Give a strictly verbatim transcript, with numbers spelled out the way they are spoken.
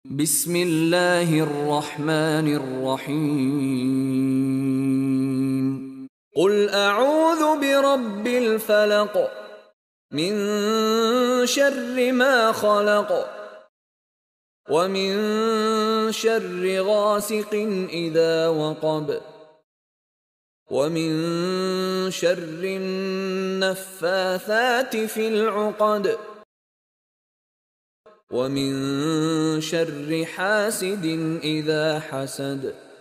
بسم الله الرحمن الرحيم قل أعوذ برب الفلق من شر ما خلق ومن شر غاسق إذا وقب ومن شر النفاثات في العقد ومن شر حاسد إذا حسد